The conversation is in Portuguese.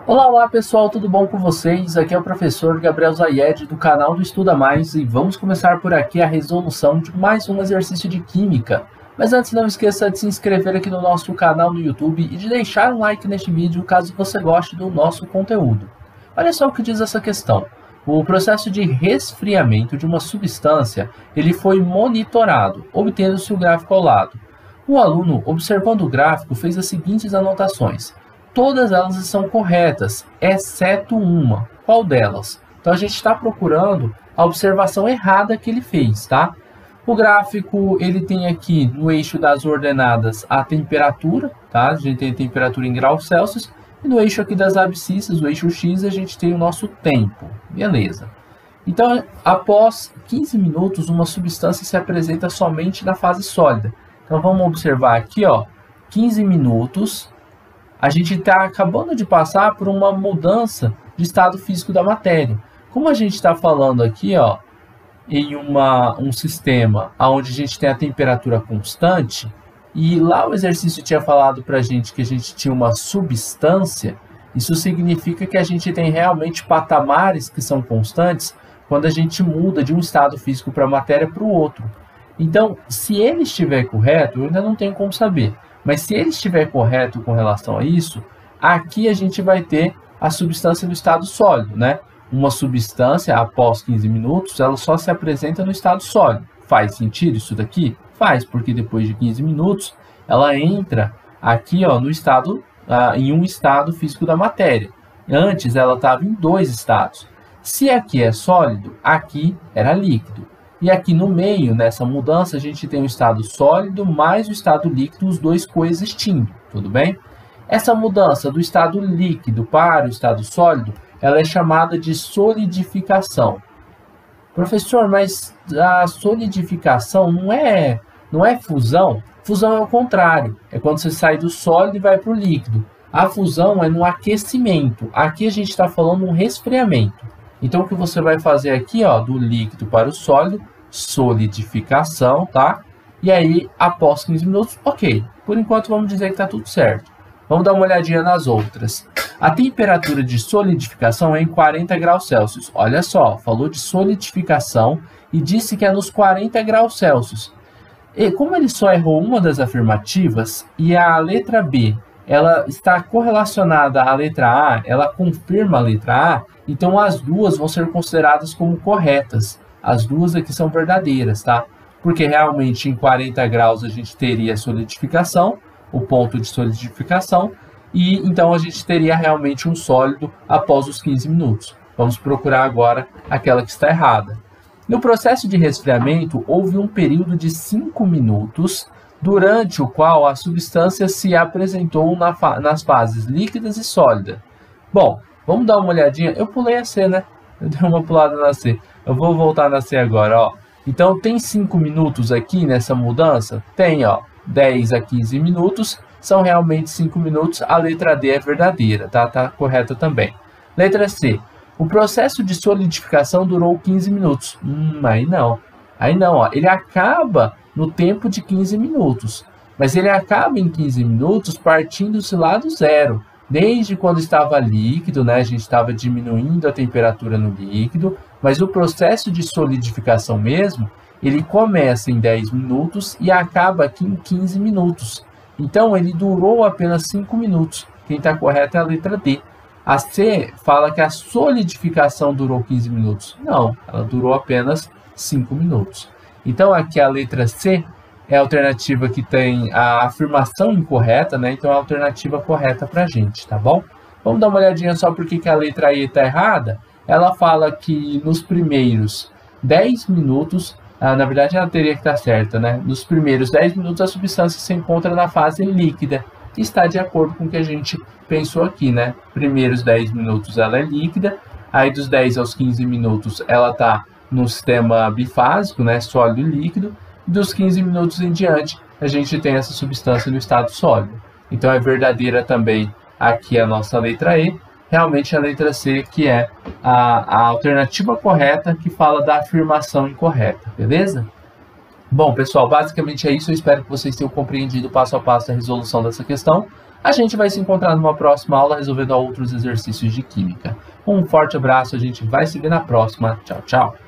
Olá pessoal, tudo bom com vocês? Aqui é o professor Gabriel Zayed do canal do Estuda Mais e vamos começar por aqui a resolução de mais um exercício de Química. Mas antes não esqueça de se inscrever aqui no nosso canal no YouTube e de deixar um like neste vídeo caso você goste do nosso conteúdo. Olha só o que diz essa questão. O processo de resfriamento de uma substância ele foi monitorado, obtendo-se o gráfico ao lado. O aluno, observando o gráfico, fez as seguintes anotações. Todas elas são corretas, exceto uma. Qual delas? Então a gente está procurando a observação errada que ele fez, tá? O gráfico ele tem aqui no eixo das ordenadas a temperatura, tá? A gente tem a temperatura em graus Celsius. E no eixo aqui das abscissas, o eixo X, a gente tem o nosso tempo. Beleza. Então, após 15 minutos, uma substância se apresenta somente na fase sólida. Então vamos observar aqui, ó, 15 minutos. A gente está acabando de passar por uma mudança de estado físico da matéria. Como a gente está falando aqui, ó, em um sistema onde a gente tem a temperatura constante, e lá o exercício tinha falado para a gente que a gente tinha uma substância, isso significa que a gente tem realmente patamares que são constantes quando a gente muda de um estado físico para a matéria para o outro. Então, se ele estiver correto, eu ainda não tenho como saber. Mas se ele estiver correto com relação a isso, aqui a gente vai ter a substância no estado sólido, né? Uma substância, após 15 minutos, ela só se apresenta no estado sólido. Faz sentido isso daqui? Faz, porque depois de 15 minutos, ela entra aqui, ó, no estado, em um estado físico da matéria. Antes, ela estava em dois estados. Se aqui é sólido, aqui era líquido. E aqui no meio, nessa mudança, a gente tem o estado sólido mais o estado líquido, os dois coexistindo, tudo bem? Essa mudança do estado líquido para o estado sólido, ela é chamada de solidificação. Professor, mas a solidificação não é fusão? Fusão é o contrário, é quando você sai do sólido e vai para o líquido. A fusão é no aquecimento, aqui a gente está falando um resfriamento. Então, o que você vai fazer aqui, ó, do líquido para o sólido, solidificação, tá? E aí, após 15 minutos, ok. Por enquanto, vamos dizer que está tudo certo. Vamos dar uma olhadinha nas outras. A temperatura de solidificação é em 40 graus Celsius. Olha só, falou de solidificação e disse que é nos 40 graus Celsius. E como ele só errou uma das afirmativas e a letra B ela está correlacionada à letra A, ela confirma a letra A, então as duas vão ser consideradas como corretas. As duas aqui são verdadeiras, tá? Porque realmente em 40 graus a gente teria solidificação, o ponto de solidificação, e então a gente teria realmente um sólido após os 15 minutos. Vamos procurar agora aquela que está errada. No processo de resfriamento, houve um período de 5 minutos, durante o qual a substância se apresentou nas fases líquidas e sólida. Bom, vamos dar uma olhadinha. Eu pulei a C, né? Eu dei uma pulada na C. Eu vou voltar na C agora, ó. Então, tem 5 minutos aqui nessa mudança? Tem, ó. 10 a 15 minutos. São realmente 5 minutos. A letra D é verdadeira, tá? Tá correta também. Letra C. O processo de solidificação durou 15 minutos. Aí não. Aí não, ó. Ele acaba no tempo de 15 minutos. Mas ele acaba em 15 minutos partindo-se lá do zero. Desde quando estava líquido, né, a gente estava diminuindo a temperatura no líquido, mas o processo de solidificação mesmo, ele começa em 10 minutos e acaba aqui em 15 minutos. Então, ele durou apenas 5 minutos. Quem está correto é a letra D. A C fala que a solidificação durou 15 minutos. Não, ela durou apenas 5 minutos. Então, aqui a letra C é a alternativa que tem a afirmação incorreta, né? Então, é a alternativa correta para a gente, tá bom? Vamos dar uma olhadinha só porque que a letra E está errada. Ela fala que nos primeiros 10 minutos, na verdade ela teria que estar certa, né? Nos primeiros 10 minutos a substância se encontra na fase líquida. Está de acordo com o que a gente pensou aqui, né? Primeiros 10 minutos ela é líquida, aí dos 10 aos 15 minutos ela está no sistema bifásico, né, sólido e líquido, e dos 15 minutos em diante, a gente tem essa substância no estado sólido. Então, é verdadeira também aqui a nossa letra E, realmente a letra C, que é a alternativa correta, que fala da afirmação incorreta, beleza? Bom, pessoal, basicamente é isso. Eu espero que vocês tenham compreendido passo a passo a resolução dessa questão. A gente vai se encontrar numa próxima aula resolvendo outros exercícios de química. Um forte abraço, a gente vai se ver na próxima. Tchau, tchau!